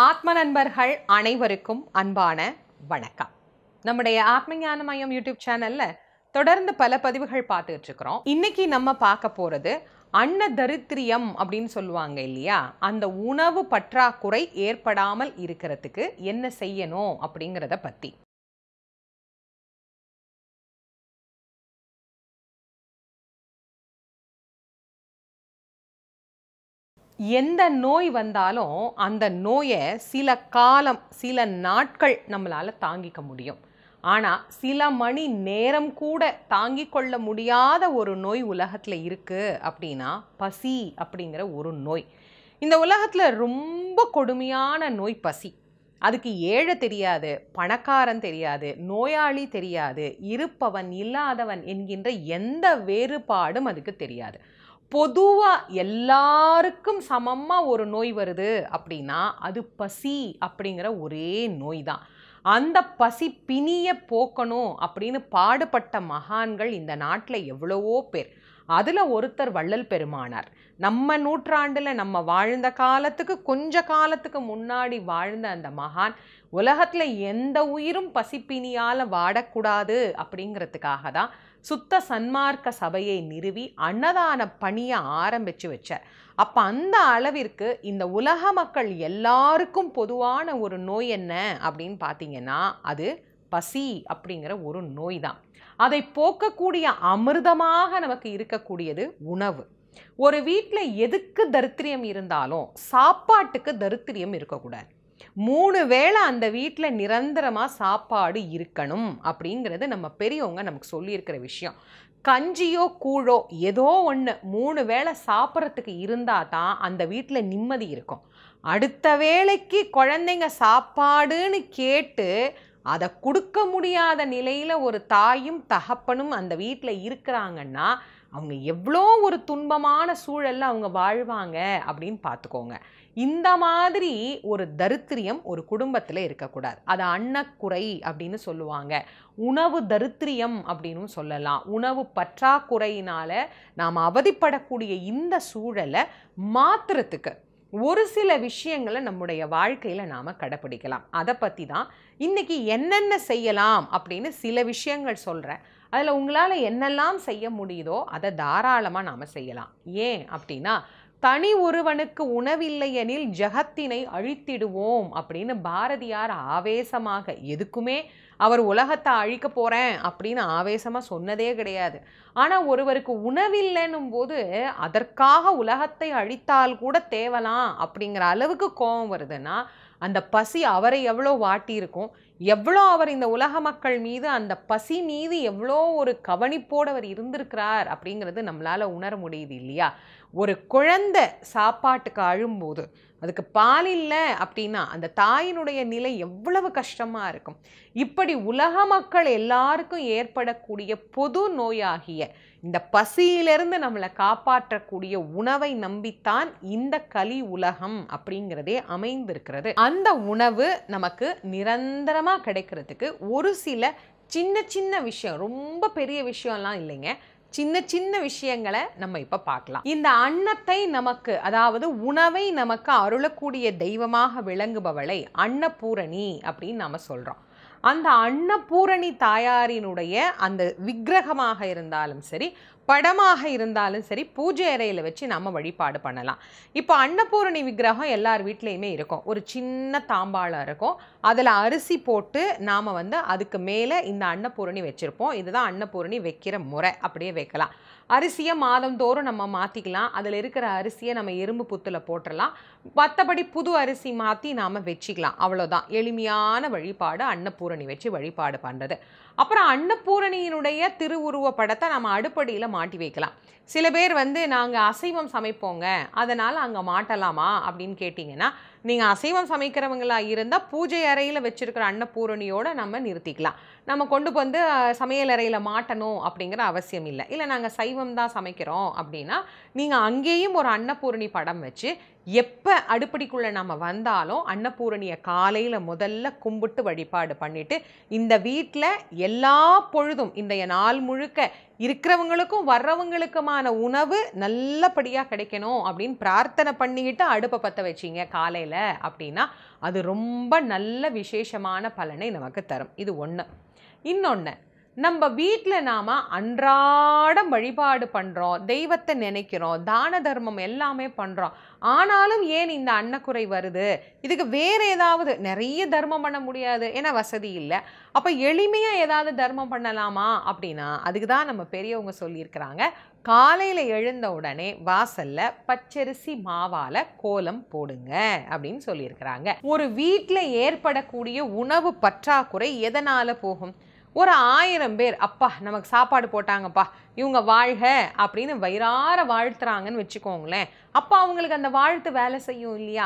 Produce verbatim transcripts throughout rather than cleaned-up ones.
ஆத்ம நண்பர்கள் அனைவருக்கும் அன்பான வணக்கம். நம்முடைய ஆத்ம ஞான மையம் யூடியூப் சேனல்ல தொடர்ந்து பல பதிவுகள் பார்த்துட்டு இருக்கிறோம். இன்னைக்கு நம்ம பார்க்க போறது அன்ன தரித்திரியம் அப்படின்னு சொல்லுவாங்க இல்லையா, அந்த உணவு பற்றாக்குறை ஏற்படாமல் இருக்கிறதுக்கு என்ன செய்யணும் அப்படிங்கிறத பத்தி. எந்த நோய் வந்தாலும் அந்த நோயை சில காலம் சில நாட்கள் நம்மளால தாங்கிக்க முடியும். ஆனால் சில மணி நேரம் கூட தாங்கிக் கொள்ள முடியாத ஒரு நோய் உலகத்தில் இருக்குது அப்படின்னா பசி அப்படிங்கிற ஒரு நோய். இந்த உலகத்தில் ரொம்ப கொடுமையான நோய் பசி. அதுக்கு ஏழை தெரியாது, பணக்காரன் தெரியாது, நோயாளி தெரியாது, இருப்பவன் இல்லாதவன் என்கின்ற எந்த வேறுபாடும் அதுக்கு தெரியாது. பொதுவாக எல்லாருக்கும் சமமாக ஒரு நோய் வருது அப்படின்னா அது பசி அப்படிங்கிற ஒரே நோய் தான். அந்த பசி பிணிய போக்கணும் அப்படின்னு பாடுபட்ட மகான்கள் இந்த நாட்டில் எவ்வளவோ பேர். அதில் ஒருத்தர் வள்ளல் பெருமானார். நம்ம நூற்றாண்டில் நம்ம வாழ்ந்த காலத்துக்கு கொஞ்ச காலத்துக்கு முன்னாடி வாழ்ந்த அந்த மகான் உலகத்தில் எந்த உயிரும் பசிப்பினியால் வாடக்கூடாது அப்படிங்கிறதுக்காக தான் சுத்த சன்மார்க்க சபையை நிறுவி அன்னதான பணியை ஆரம்பித்து வச்சார். அப்போ அந்த அளவிற்கு இந்த உலக மக்கள் எல்லாருக்கும் பொதுவான ஒரு நோய் என்ன அப்படின்னு பார்த்தீங்கன்னா அது பசி அப்படிங்கிற ஒரு நோய் தான். அதை போக்கக்கூடிய அமிர்தமாக நமக்கு இருக்கக்கூடியது உணவு. ஒரு வீட்டில் எதுக்கு தரித்திரியம் இருந்தாலும் சாப்பாட்டுக்கு தரித்திரியம் இருக்கக்கூடாது. மூணு வேளை அந்த வீட்டில் நிரந்தரமாக சாப்பாடு இருக்கணும் அப்படிங்கிறது நம்ம பெரியவங்க நமக்கு சொல்லியிருக்கிற விஷயம். கஞ்சியோ கூழோ ஏதோ ஒன்று மூணு வேளை சாப்பிட்றதுக்கு இருந்தால் தான் அந்த வீட்டில் நிம்மதி இருக்கும். அடுத்த வேளைக்கு குழந்தைங்க சாப்பாடுன்னு கேட்டு அதை கொடுக்க முடியாத நிலையில் ஒரு தாயும் தகப்பனும் அந்த வீட்டில் இருக்கிறாங்கன்னா அவங்க எவ்வளோ ஒரு துன்பமான சூழலில் அவங்க வாழ்வாங்க அப்படின்னு பார்த்துக்கோங்க. இந்த மாதிரி ஒரு தரித்திரியம் ஒரு குடும்பத்தில் இருக்கக்கூடாது. அது அன்னக்குறை அப்படின்னு சொல்லுவாங்க, உணவு தரித்திரியம் அப்படின்னு சொல்லலாம். உணவு பற்றாக்குறையினால் நாம் அவதிப்படக்கூடிய இந்த சூழலை மாற்றுறதுக்கு ஒரு சில விஷயங்களை நம்முடைய வாழ்க்கையில் நாம் கடைப்பிடிக்கலாம். அதை பற்றி தான் இன்றைக்கி என்னென்ன செய்யலாம் அப்படின்னு சில விஷயங்கள் சொல்கிறேன். அதில் உங்களால் என்னெல்லாம் செய்ய முடியுதோ அதை தாராளமாக நாம் செய்யலாம். ஏன் அப்படின்னா தனி ஒருவனுக்கு உணவில்லையெனில் ஜகத்தினை அழித்திடுவோம் அப்படின்னு பாரதியார் ஆவேசமாக, எதுக்குமே அவர் உலகத்தை அழிக்க போகிறேன் அப்படின்னு ஆவேசமாக சொன்னதே கிடையாது. ஆனால் ஒருவருக்கு உணவில்லைன்னும் போது அதற்காக உலகத்தை அழித்தால் கூட தேவலாம் அப்படிங்கிற அளவுக்கு கோபம் வருதுன்னா அந்த பசி அவரை எவ்வளோ வாட்டியிருக்கும், எவ்வளோ அவர் இந்த உலக மக்கள் மீது அந்த பசி மீது எவ்வளோ ஒரு கவனிப்போடு அவர் இருந்திருக்கிறார் அப்படிங்கிறது நம்மளால் உணர முடியுது இல்லையா. ஒரு குழந்தை சாப்பாட்டுக்கு அழும்போது அதுக்கு பால் இல்லை அப்படின்னா அந்த தாயினுடைய நிலை எவ்வளவு கஷ்டமாக இருக்கும். இப்படி உலக மக்கள் எல்லாருக்கும் ஏற்படக்கூடிய பொது நோயாகிய இந்த பசியிலிருந்து நம்மளை காப்பாற்றக்கூடிய உணவை நம்பித்தான் இந்த கலி உலகம் அப்படிங்கிறதே அமைந்திருக்கிறது. அந்த உணவு நமக்கு நிரந்தரமாக கிடைக்கிறதுக்கு ஒரு சில சின்ன சின்ன விஷயம், ரொம்ப பெரிய விஷயம்லாம் இல்லைங்க, சின்ன சின்ன விஷயங்களை நம்ம இப்போ பார்க்கலாம். இந்த அன்னத்தை நமக்கு, அதாவது உணவை நமக்கு அருளக்கூடிய தெய்வமாக விளங்குபவளை அன்னபூரணி அப்படின்னு நாம் சொல்கிறோம். அந்த அன்னபூரணி தாயாரினுடைய அந்த விக்கிரகமாக இருந்தாலும் சரி, படமாக இருந்தாலும் சரி, பூஜை அறையில் வச்சு நம்ம வழிபாடு பண்ணலாம். இப்போ அன்னபூரணி விக்கிரகம் எல்லார் வீட்லேயுமே இருக்கும். ஒரு சின்ன தாம்பாளம் இருக்கும், அதில் அரிசி போட்டு நாம் வந்து அதுக்கு மேலே இந்த அன்னபூரணி வச்சுருப்போம். இதுதான் அன்னபூரணி வைக்கிற முறை. அப்படியே வைக்கலாம். அரிசியை மாதந்தோறும் நம்ம மாற்றிக்கலாம். அதில் இருக்கிற அரிசியை நம்ம எறும்பு புத்தில் போட்டுடலாம். மற்றபடி புது அரிசி மாற்றி நாம் வச்சுக்கலாம். அவ்வளோதான் எளிமையான வழிபாடு, அன்னபூரணி வச்சு வழிபாடு பண்ணுறது. அப்புறம் அன்னபூரணியினுடைய திருவுருவ படத்தை நம்ம அடுப்படியில் மாட்டி வைக்கலாம். சில பேர் வந்து நாங்கள் அசைவம் சமைப்போங்க அதனால் அங்கே மாட்டலாமா அப்படின்னு கேட்டிங்கன்னா, நீங்கள் அசைவம் சமைக்கிறவங்களாக இருந்தால் பூஜை அறையில் வச்சுருக்கிற அன்னபூரணியோடு நம்ம நிறுத்திக்கலாம். நம்ம கொண்டு வந்து சமையல் அறையில் மாட்டணும் அப்படிங்கிற அவசியம் இல்லை. இல்லை நாங்கள் சைவம் தான் சமைக்கிறோம் அப்படின்னா நீங்கள் அங்கேயும் ஒரு அன்னபூரணி படம் வச்சு எப்போ அடுப்படிக்குள்ளே நம்ம வந்தாலும் அன்னபூரணியை காலையில் முதல்ல கும்பிட்டு வழிபாடு பண்ணிவிட்டு இந்த வீட்டில் எல்லா பொழுதும் இன்றைய நாள் முழுக்க இருக்கிறவங்களுக்கும் வர்றவங்களுக்குமான உணவு நல்லபடியாக கிடைக்கணும் அப்படின்னு பிரார்த்தனை பண்ணிக்கிட்டு அடுப்பை பற்ற வச்சிங்க காலையில் அப்படின்னா அது ரொம்ப நல்ல விசேஷமான பலனை நமக்கு தரும். இது ஒன்று. இன்னொன்று, நம்ம வீட்டில் நாம் அன்றாடம் வழிபாடு பண்ணுறோம், தெய்வத்தை நினைக்கிறோம், தான தர்மம் எல்லாமே பண்ணுறோம். ஆனாலும் ஏன் இந்த அன்னக்குறை வருது? இதுக்கு வேறு ஏதாவது நிறைய தர்மம் பண்ண முடியாது, ஏன்னா வசதி இல்லை. அப்போ எளிமையாக ஏதாவது தர்மம் பண்ணலாமா அப்படின்னா அதுக்கு தான் நம்ம பெரியவங்க சொல்லியிருக்கிறாங்க, காலையில் எழுந்த உடனே வாசலில் பச்சரிசி மாவால் கோலம் போடுங்க அப்படின்னு சொல்லியிருக்கிறாங்க. ஒரு வீட்டில் ஏற்படக்கூடிய உணவு பற்றாக்குறை எதனால் போகும்? ஒரு ஆயிரம் பேர் அப்பா நமக்கு சாப்பாடு போட்டாங்கப்பா, இவங்க வாழ்க அப்படின்னு வயிறார வாழ்த்துறாங்கன்னு வச்சுக்கோங்களேன். அப்போ அவங்களுக்கு அந்த வாழ்த்து வேலை செய்யும் இல்லையா?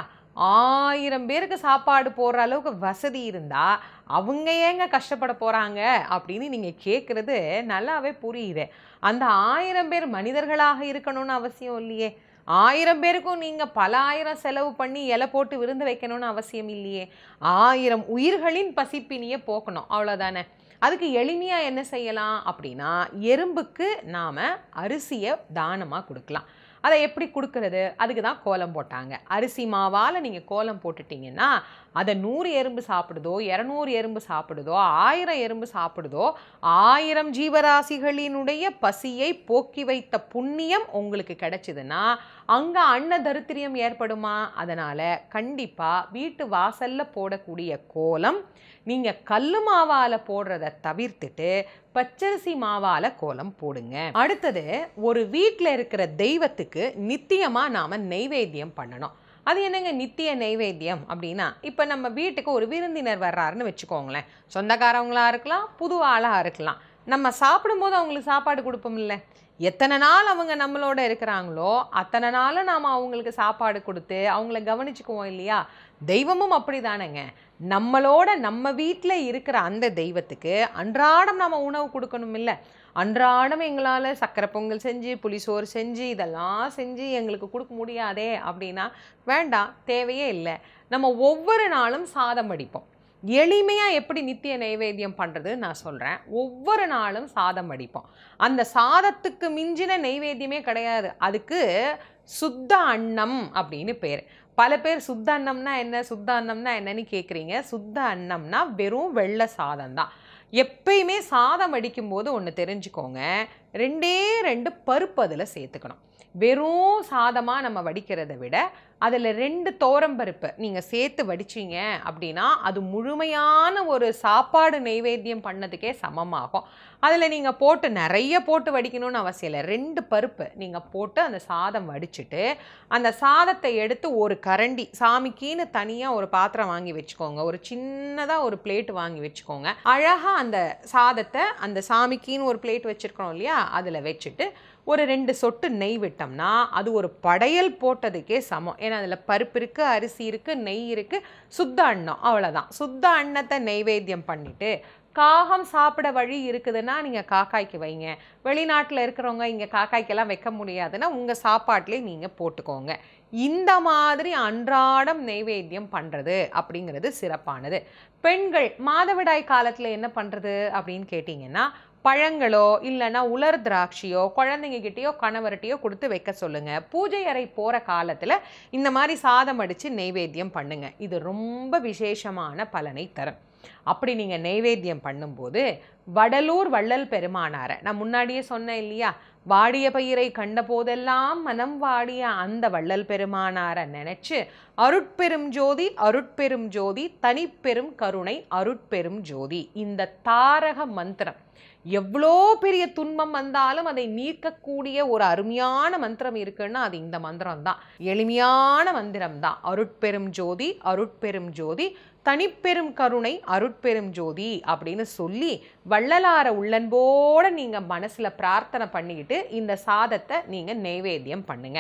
ஆயிரம் பேருக்கு சாப்பாடு போடுற அளவுக்கு வசதி இருந்தால் அவங்க ஏங்க கஷ்டப்பட போகிறாங்க அப்படின்னு நீங்கள் கேட்குறது நல்லாவே புரியுது. அந்த ஆயிரம் பேர் மனிதர்களாக இருக்கணும்னு அவசியம் இல்லையே. ஆயிரம் பேருக்கும் நீங்கள் பல ஆயிரம் செலவு பண்ணி இலை போட்டு விருந்து வைக்கணும்னு அவசியம் இல்லையே. ஆயிரம் உயிர்களின் பசிப்பினியை போக்கணும், அவ்வளோதானே. அதுக்கு எளிமையாக என்ன செய்யலாம் அப்படின்னா, எறும்புக்கு நாம் அரிசியை தானமாக கொடுக்கலாம். அதை எப்படி கொடுக்கறது? அதுக்கு தான் கோலம் போட்டாங்க. அரிசி மாவால் நீங்கள் கோலம் போட்டுட்டிங்கன்னா அதை நூறு எறும்பு சாப்பிடுதோ, இரநூறு எறும்பு சாப்பிடுதோ, ஆயிரம் எறும்பு சாப்பிடுதோ, ஆயிரம் ஜீவராசிகளினுடைய பசியை போக்கி வைத்த புண்ணியம் உங்களுக்கு கிடைச்சிதுன்னா அங்கே அன்ன தரித்திரியம் ஏற்படுமா? அதனால் கண்டிப்பாக வீட்டு வாசலில் போடக்கூடிய கோலம் நீங்கள் கல்லு மாவால் போடுறத தவிர்த்துட்டு பச்சரிசி மாவால் கோலம் போடுங்க. அடுத்தது, ஒரு வீட்டில் இருக்கிற தெய்வத்துக்கு நித்தியமாக நாம் நெய்வேத்தியம் பண்ணணும். அது என்னங்க நித்திய நெய்வேத்தியம் அப்படின்னா, இப்போ நம்ம வீட்டுக்கு ஒரு விருந்தினர் வர்றாருன்னு வச்சுக்கோங்களேன். சொந்தக்காரவங்களாக இருக்கலாம், புது ஆளாக இருக்கலாம். நம்ம சாப்பிடும்போது அவங்களுக்கு சாப்பாடு கொடுப்போம்ல. எத்தனை நாள் அவங்க நம்மளோட இருக்கிறாங்களோ அத்தனை நாளும் நாம் அவங்களுக்கு சாப்பாடு கொடுத்து அவங்கள கவனிச்சுக்குவோம் இல்லையா? தெய்வமும் அப்படி தானேங்க. நம்மளோட நம்ம வீட்டில் இருக்கிற அந்த தெய்வத்துக்கு அன்றாடம் நம்ம உணவு கொடுக்கணும் இல்லை? அன்றாடம் எங்களால் சக்கரை பொங்கல் செஞ்சு புளிசோறு செஞ்சு இதெல்லாம் செஞ்சு எங்களுக்கு கொடுக்க முடியாதே அப்படின்னா வேண்டாம், தேவையே இல்லை. நம்ம ஒவ்வொரு நாளும் சாதம் வடிப்போம். எளிமையாக எப்படி நித்திய நைவேத்தியம் பண்ணுறது நான் சொல்கிறேன். ஒவ்வொரு நாளும் சாதம் வடிப்போம். அந்த சாதத்துக்கு மிஞ்சின நெய்வேத்தியமே கிடையாது. அதுக்கு சுத்த அன்னம் அப்படின்னு பேர். பல பேர் சுத்த அன்னம்னா என்ன, சுத்த அன்னம்னா என்னன்னு கேட்குறீங்க. சுத்த அன்னம்னா வெறும் வெள்ளை சாதம் தான். எப்பயுமே சாதம் வடிக்கும்போது ஒன்று தெரிஞ்சுக்கோங்க, ரெண்டே ரெண்டு பருப்பு அதில் சேர்த்துக்கணும். வெறும் சாதமாக நம்ம வடிக்கிறத விட அதில் ரெண்டு தோரம்பருப்பு நீங்கள் சேர்த்து வடிச்சிங்க அப்படின்னா அது முழுமையான ஒரு சாப்பாடு நெய்வேத்தியம் பண்ணதுக்கே சமமாகும். அதில் நீங்கள் போட்டு நிறைய போட்டு வடிக்கணும்னு அவசியம் இல்லை. ரெண்டு பருப்பு நீங்கள் போட்டு அந்த சாதம் வடிச்சிட்டு அந்த சாதத்தை எடுத்து ஒரு கரண்டி, சாமிக்கின்னு தனியாக ஒரு பாத்திரம் வாங்கி வச்சுக்கோங்க, ஒரு சின்னதாக ஒரு பிளேட் வாங்கி வச்சுக்கோங்க. அழகாக அந்த சாதத்தை அந்த சாமிக்கின்னு ஒரு பிளேட் வச்சுருக்கோம் இல்லையா, அதில் வச்சுட்டு ஒரு ரெண்டு சொட்டு நெய் விட்டோம்னா அது ஒரு படையல் போட்டதுக்கே சமம். ஏன்னா அதில் பருப்பு இருக்குது, அரிசி இருக்குது, நெய் இருக்குது, சுத்த அன்னம், அவ்வளோதான். சுத்த அன்னத்தை நெய்வேத்தியம் பண்ணிவிட்டு காகம் சாப்பிட வழி இருக்குதுன்னா நீங்கள் காக்காய்க்கு வைங்க. வெளிநாட்டில் இருக்கிறவங்க இங்கே காக்காய்க்கெல்லாம் வைக்க முடியாதுன்னா உங்கள் சாப்பாட்டிலே நீங்கள் போட்டுக்கோங்க. இந்த மாதிரி அன்றாடம் நெய்வேத்தியம் பண்ணுறது அப்படிங்கிறது சிறப்பானது. பெண்கள் மாதவிடாய் காலத்தில் என்ன பண்ணுறது அப்படின்னு கேட்டிங்கன்னா, பழங்களோ இல்லைன்னா உலர் திராட்சையோ குழந்தைங்க கிட்டேயோ கணவர்கிட்டையோ கொடுத்து வைக்க சொல்லுங்கள். பூஜை அறை போகிற காலத்தில் இந்த மாதிரி சாதம் அடித்து நெய்வேத்தியம் பண்ணுங்கள். இது ரொம்ப விசேஷமான பலனை தரும். அப்படி நீங்கள் நெய்வேத்தியம் பண்ணும்போது வடலூர் வள்ளல் பெருமானாரை நான் முன்னாடியே சொன்னேன் இல்லையா, வாடிய பயிரை கண்ட போதெல்லாம் மனம் வாடிய அந்த வள்ளல் பெருமானாரை நினச்சி அருட்பெரும் ஜோதி அருட்பெரும் ஜோதி தனிப்பெரும் கருணை அருட்பெரும் ஜோதி, இந்த தாரக மந்திரம் எவ்வளோ பெரிய துன்பம் வந்தாலும் அதை நீக்கக்கூடிய ஒரு அருமையான மந்திரம் இருக்குன்னா அது இந்த மந்திரம் தான். எளிமையான மந்திரம் தான். அருட்பெரும் ஜோதி அருட்பெரும் ஜோதி தனிப்பெரும் கருணை அருட்பெரும் ஜோதி அப்படின்னு சொல்லி வள்ளலார உள்ளன்போடு நீங்கள் மனசில் பிரார்த்தனை பண்ணிக்கிட்டு இந்த சாதத்தை நீங்கள் நெய்வேத்தியம் பண்ணுங்க.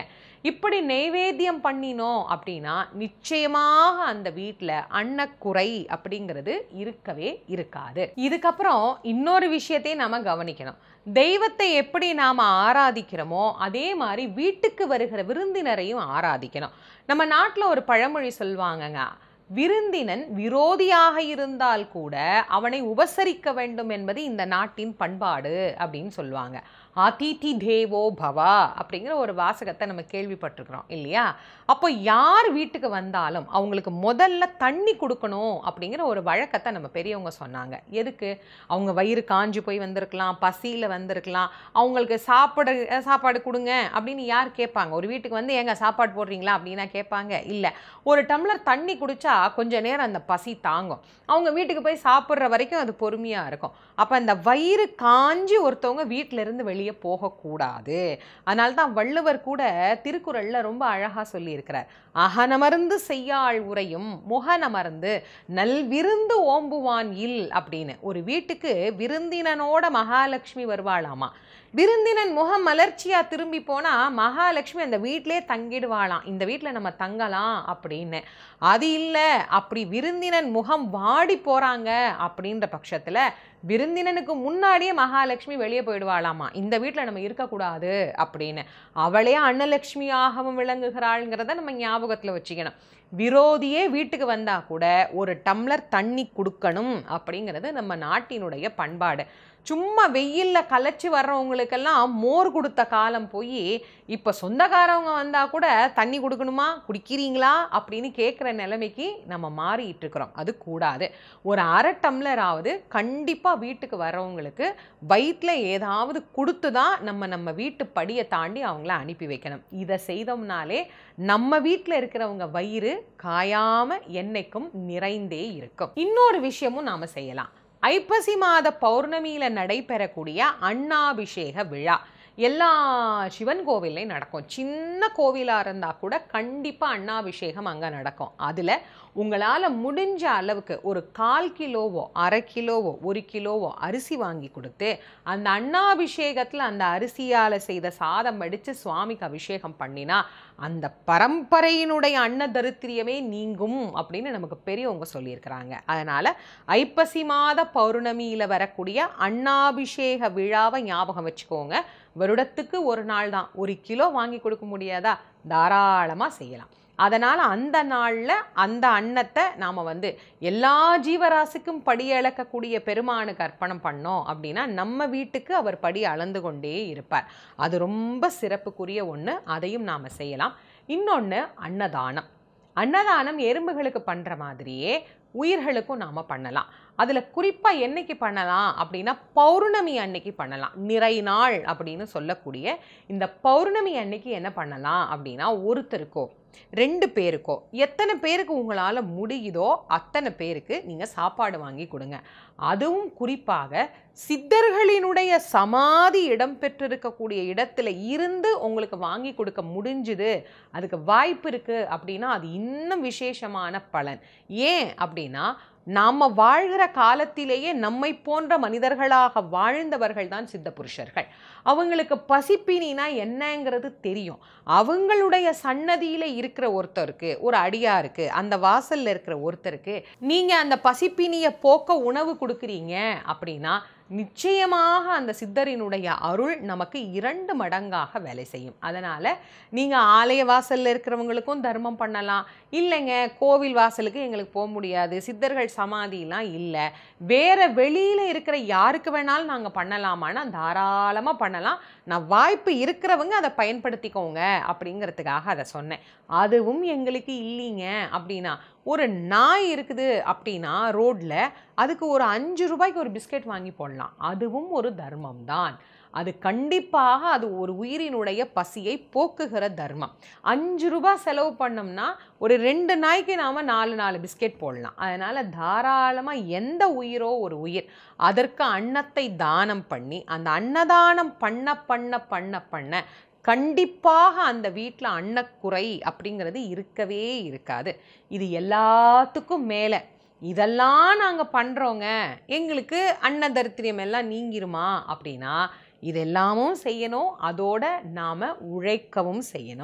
இப்படி நெய்வேத்தியம் பண்ணினோம் அப்படின்னா நிச்சயமாக அந்த வீட்டில் அன்னக்குறை அப்படிங்கிறது இருக்கவே இருக்காது. இதுக்கப்புறம் இன்னொரு விஷயத்தையும் நாம கவனிக்கணும். தெய்வத்தை எப்படி நாம் ஆராதிக்கிறோமோ அதே மாதிரி வீட்டுக்கு வருகிற விருந்தினரையும் ஆராதிக்கணும். நம்ம நாட்டில் ஒரு பழமொழி சொல்லுவாங்கங்க, விருந்தினன் விரோதியாக இருந்தால் கூட அவனை உபசரிக்க வேண்டும் என்பது இந்த நாட்டின் பண்பாடு அப்படின்னு சொல்லுவாங்க. அதிதி தேவோ பவா அப்படிங்கிற ஒரு வாசகத்தை நம்ம கேள்விப்பட்டிருக்கிறோம் இல்லையா? அப்போ யார் வீட்டுக்கு வந்தாலும் அவங்களுக்கு முதல்ல தண்ணி கொடுக்கணும் அப்படிங்கிற ஒரு வழக்கத்தை நம்ம பெரியவங்க சொன்னாங்க. எதுக்கு? அவங்க வயிறு காஞ்சி போய் வந்திருக்கலாம், பசியில் வந்திருக்கலாம், அவங்களுக்கு சாப்பாடு சாப்பாடு கொடுங்க அப்படின்னு யார் கேட்பாங்க? ஒரு வீட்டுக்கு வந்து ஏங்க சாப்பாடு போடுறீங்களா அப்படின்னா கேட்பாங்க? இல்லை. ஒரு டம்ளர் தண்ணி குடித்தா கொஞ்ச நேரம் அந்த பசி தாங்கும். அவங்க வீட்டுக்கு போய் சாப்பிட்ற வரைக்கும் அது பொறுமையாக இருக்கும். அப்போ அந்த வயிறு காஞ்சி ஒருத்தவங்க வீட்டிலேருந்து வெளியே போகக்கூடாது. அதனால தான் வள்ளுவர் கூட திருக்குறளில் ரொம்ப அழகாக சொல்லியிருக்கிறார். அகனமர்ந்து செய்யாள் உரையும் முகனமர்ந்து நல் விருந்து ஓம்புவான் இல் அப்படின்னு. ஒரு வீட்டுக்கு விருந்தினனோட மகாலட்சுமி வருவாளாமா. விருந்தினன் முகம் மலர்ச்சியா திரும்பி போனா மகாலட்சுமி அந்த வீட்டிலே தங்கிடுவாளாம், இந்த வீட்டில் நம்ம தங்கலாம் அப்படின்னு. அது இல்லை, அப்படி விருந்தினன் முகம் வாடி போறாங்க அப்படின்ற பட்சத்தில் விருந்தினனுக்கு முன்னாடியே மகாலட்சுமி வெளியே போயிடுவாளாமா, இந்த வீட்டில் நம்ம இருக்கக்கூடாது அப்படின்னு. அவளே அன்னலட்சுமியாகவும் விளங்குகிறாள்ங்கிறத நம்ம ஞாபகத்தில் வச்சுக்கணும். விரோதியே வீட்டுக்கு வந்தா கூட ஒரு டம்ளர் தண்ணி கொடுக்கணும் அப்படிங்கிறது நம்ம நாட்டினுடைய பண்பாடு. சும்மா வெயிலில் கலைச்சி வர்றவங்களுக்கெல்லாம் மோர் கொடுத்த காலம் போய் இப்போ சொந்தக்காரவங்க வந்தால் கூட தண்ணி கொடுக்கணுமா, குடிக்கிறீங்களா அப்படின்னு கேட்குற நிலைமைக்கு நம்ம மாறிட்டு இருக்கிறோம். அது கூடாது. ஒரு அரை டம்ளராவது கண்டிப்பாக வீட்டுக்கு வர்றவங்களுக்கு வயிற்றில் ஏதாவது கொடுத்து தான் நம்ம நம்ம வீட்டு படியை தாண்டி அவங்கள அனுப்பி வைக்கணும். இதை செய்தோம்னாலே நம்ம வீட்டில் இருக்கிறவங்க வயிறு காயாமல் என்னைக்கும் நிறைந்தே இருக்கும். இன்னொரு விஷயமும் நாம் செய்யலாம். ஐப்பசி மாத பௌர்ணமியில் நடைபெறக்கூடிய அன்னாபிஷேக விழா எல்லா சிவன் கோவில்லையும் நடக்கும். சின்ன கோவிலாக இருந்தால் கூட கண்டிப்பாக அன்னாபிஷேகம் அங்கே நடக்கும். அதில் உங்களால் முடிஞ்ச அளவுக்கு ஒரு கால் கிலோவோ அரை கிலோவோ ஒரு கிலோவோ அரிசி வாங்கி கொடுத்து அந்த அன்னாபிஷேகத்தில் அந்த அரிசியால் செய்த சாதம் வடித்து சுவாமிக்கு அபிஷேகம் பண்ணினா அந்த பரம்பரையினுடைய அன்ன தரித்திரியமே நீங்கும் அப்படின்னு நமக்கு பெரியவங்க சொல்லியிருக்கிறாங்க. அதனால் ஐப்பசி மாத பௌர்ணமியில் வரக்கூடிய அன்னாபிஷேக விழாவை ஞாபகம் வச்சுக்கோங்க. வருடத்துக்கு ஒரு நாள் தான், ஒரு கிலோ வாங்கி கொடுக்க முடியாதா? தாராளமாக செய்யலாம். அதனால் அந்த நாளில் அந்த அன்னத்தை நாம் வந்து எல்லா ஜீவராசிக்கும் படி அளக்கக்கூடிய பெருமானுக்கு அர்ப்பணம் பண்ணோம் அப்படின்னா நம்ம வீட்டுக்கு அவர் படி அளந்து கொண்டே இருப்பார். அது ரொம்ப சிறப்புக்குரிய ஒன்று, அதையும் நாம் செய்யலாம். இன்னொன்று அன்னதானம். அன்னதானம் எறும்புகளுக்கு பண்ணுற மாதிரியே உயிர்களுக்கும் நாம் பண்ணலாம். அதில் குறிப்பாக என்னைக்கு பண்ணலாம் அப்படின்னா பௌர்ணமி அன்னைக்கு பண்ணலாம். நிறை நாள் அப்படின்னு சொல்லக்கூடிய இந்த பௌர்ணமி அன்னைக்கு என்ன பண்ணலாம் அப்படின்னா ஒருத்தருக்கோ ரெண்டு பேருக்கோ எத்தனை பேருக்கு உங்களால் முடியுதோ அத்தனை பேருக்கு நீங்கள் சாப்பாடு வாங்கி கொடுங்க. அதுவும் குறிப்பாக சித்தர்களினுடைய சமாதி இடம் பெற்றிருக்கக்கூடிய இடத்துல இருந்து உங்களுக்கு வாங்கி கொடுக்க முடிஞ்சுது, அதுக்கு வாய்ப்பு இருக்குது அப்படின்னா அது இன்னும் விசேஷமான பலன். ஏன் அப்படின்னா நாம் வாழ்கிற காலத்திலேயே நம்மை போன்ற மனிதர்களாக வாழ்ந்தவர்கள் தான் சித்த புருஷர்கள். அவங்களுக்கு பசிப்பினா என்னங்கிறது தெரியும். அவங்களுடைய சன்னதியில் இருக்கிற ஒருத்தருக்கு, ஒரு அடியாருக்கு, அந்த வாசலில் இருக்கிற ஒருத்தருக்கு நீங்கள் அந்த பசிப்பினியை போக்க உணவு கொடுக்குறீங்க அப்படின்னா நிச்சயமாக அந்த சித்தரினுடைய அருள் நமக்கு இரண்டு மடங்காக வேலை செய்யும். அதனால் நீங்கள் ஆலய வாசலில் இருக்கிறவங்களுக்கும் தர்மம் பண்ணலாம். இல்லைங்க கோவில் வாசலுக்கு எங்களுக்கு போக முடியாது, சித்தர்கள் சமாதிலாம் இல்லை, வேறு வெளியில் இருக்கிற யாருக்கு வேணாலும் நாங்கள் பண்ணலாமான்னா தாராளமாக பண்ணலாம். நான் வாய்ப்பு இருக்கிறவங்க அதை பயன்படுத்திக்கோங்க அப்படிங்கிறதுக்காக அதை சொன்னேன். அதுவும் எங்களுக்கு இல்லைங்க அப்படின்னா ஒரு நாய் இருக்குது அப்படின்னா ரோட்டில் அதுக்கு ஒரு அஞ்சு ரூபாய்க்கு ஒரு பிஸ்கெட் வாங்கி போடலாம். அதுவும் ஒரு தர்மம் தான். அது கண்டிப்பாக அது ஒரு உயிரினுடைய பசியை போக்குகிற தர்மம். அஞ்சு ரூபாய் செலவு பண்ணோம்னா ஒரு ரெண்டு நாய்க்கு நாம் நாலு நாலு பிஸ்கெட் போடலாம். அதனால் தாராளமாக எந்த உயிரோ ஒரு உயிர் அதற்கு அன்னத்தை தானம் பண்ணி அந்த அன்னதானம் பண்ண பண்ண பண்ண பண்ண கண்டிப்பாக அந்த வீட்டில் அன்னக்குறை அப்படிங்கிறது இருக்கவே இருக்காது. இது எல்லாத்துக்கும் மேலே இதெல்லாம் நாங்கள் பண்ணுறோங்க, எங்களுக்கு அன்ன தரித்திரியம் எல்லாம் நீங்கிருமா அப்படின்னா இதெல்லாமும் செய்யணும். அதோட நாம் உழைக்கவும் செய்யணும்.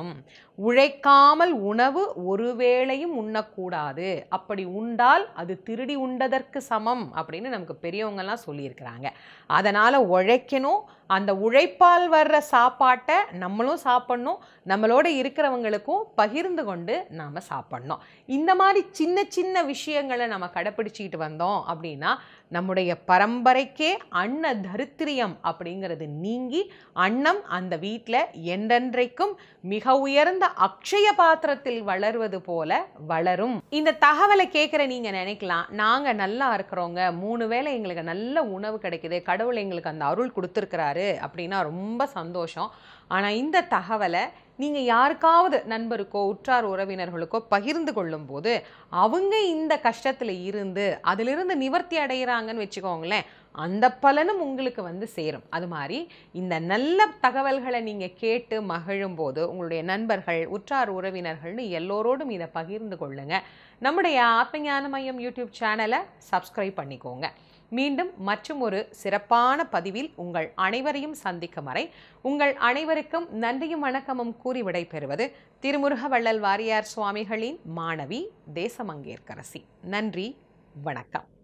உழைக்காமல் உணவு ஒருவேளையும் உண்ணக்கூடாது, அப்படி உண்டால் அது திருடி உண்டதற்கு சமம் அப்படின்னு நமக்கு பெரியவங்கெல்லாம் சொல்லியிருக்கிறாங்க. அதனால் உழைக்கணும், அந்த உழைப்பால் வர்ற சாப்பாட்டை நம்மளும் சாப்பிட்ணும், நம்மளோட இருக்கிறவங்களுக்கும் பகிர்ந்து கொண்டு நாம் சாப்பிட்ணும். இந்த மாதிரி சின்ன சின்ன விஷயங்களை நம்ம கடைப்பிடிச்சிக்கிட்டு வந்தோம் அப்படின்னா நம்முடைய பரம்பரைக்கே அன்ன தரித்திரியம் அப்படிங்கிறது நீங்கி அன்னம் அந்த வீட்டில் என்றென்றைக்கும் மிக உயர்ந்த அக்ஷய பாத்திரத்தில் வளர்வது போல வளரும். இந்த தகவலை கேட்குற நீங்கள் நினைக்கலாம், நாங்கள் நல்லா இருக்கிறோங்க, மூணு வேளை எங்களுக்கு நல்ல உணவு கிடைக்குது, கடவுள் எங்களுக்கு அந்த அருள் கொடுத்துருக்கிறாரு அப்படின்னா ரொம்ப சந்தோஷம். ஆனால் இந்த தகவலை நீங்கள் யாருக்காவது நண்பருக்கோ உற்றார் உறவினர்களுக்கோ பகிர்ந்து கொள்ளும்போது அவங்க இந்த கஷ்டத்தில் இருந்து அதிலிருந்து நிவர்த்தி அடைகிறாங்கன்னு வச்சுக்கோங்களேன், அந்த பலனும் உங்களுக்கு வந்து சேரும். அது மாதிரி இந்த நல்ல தகவல்களை நீங்கள் கேட்டு மகிழும்போது உங்களுடைய நண்பர்கள் உற்றார் உறவினர்கள்னு எல்லோரோடும் இதை பகிர்ந்து கொள்ளுங்க. நம்முடைய ஆத்ம ஞான மையம் யூடியூப் சேனலை சப்ஸ்கிரைப் பண்ணிக்கோங்க. மீண்டும் மற்றும் ஒரு சிறப்பான பதிவில் உங்கள் அனைவரையும் சந்திக்கும் வரை உங்கள் அனைவருக்கும் நன்றியும் வணக்கமும் கூறி விடைபெறுவது திருமுருக வள்ளல் வாரியார் சுவாமிகளின் மாணவி தேச மங்கையர்க்கரசி. நன்றி, வணக்கம்.